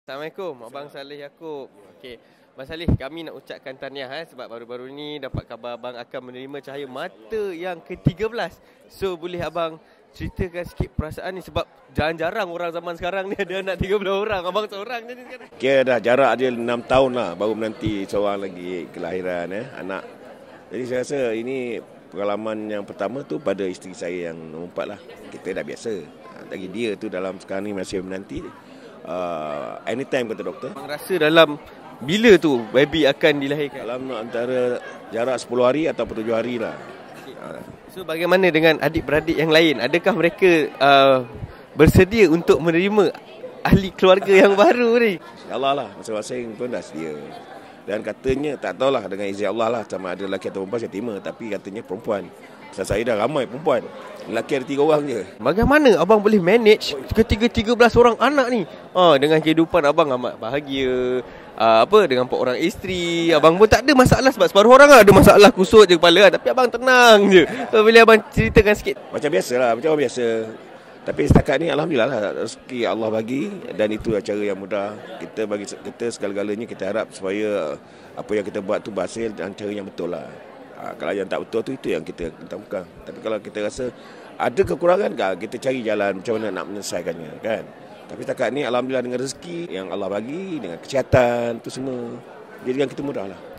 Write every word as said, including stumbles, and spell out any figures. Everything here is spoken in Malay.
Assalamualaikum, Abang Saleh Yaakob. Okey, Abang Saleh, kami nak ucapkan tahniah eh, sebab baru-baru ni dapat khabar abang akan menerima cahaya mata yang ke tiga belas. So, boleh abang ceritakan sikit perasaan ni sebab jarang-jarang orang zaman sekarang ni ada anak tiga belas orang. Abang seorang je ni sekarang. Kira dah jarak dia enam tahun lah baru menanti seorang lagi kelahiran eh, anak. Jadi saya rasa ini pengalaman yang pertama tu pada isteri saya yang nombor empat lah. Kita dah biasa. Lagi dia tu dalam sekarang ni masih menanti. Uh, anytime kata doktor. Abang rasa dalam bila tu baby akan dilahirkan? Dalam antara jarak sepuluh hari atau tujuh hari lah. So bagaimana dengan adik-beradik yang lain? Adakah mereka uh, bersedia untuk menerima ahli keluarga yang baru ni? InsyaAllah lah, masing-masing pun dah sedia. Dan katanya, tak tahulah dengan izin Allah lah, sama ada lelaki atau perempuan saya terima. Tapi katanya perempuan. Sebab saya dah ramai perempuan. Lelaki ada tiga orang je. Bagaimana abang boleh manage ketiga-tiga belas orang anak ni? Ha, dengan kehidupan abang amat bahagia. Uh, apa dengan empat orang isteri. Abang pun tak ada masalah sebab separuh orang lah ada masalah kusut je kepala kan. Tapi abang tenang je. So, boleh abang ceritakan sikit? Macam biasa lah, macam orang biasa. Tapi setakat ni Alhamdulillah lah, rezeki Allah bagi. Dan itu cara yang mudah. Kita bagi kita segala-galanya kita harap supaya apa yang kita buat tu berhasil dan cara yang betul lah. Ha, kalau yang tak betul tu, itu yang kita tentangkan. Tapi kalau kita rasa ada kekurangan, kita cari jalan macam mana nak menyelesaikannya kan. Tapi setakat ni Alhamdulillah dengan rezeki yang Allah bagi, dengan kesihatan tu semua, jadi yang kita mudah lah.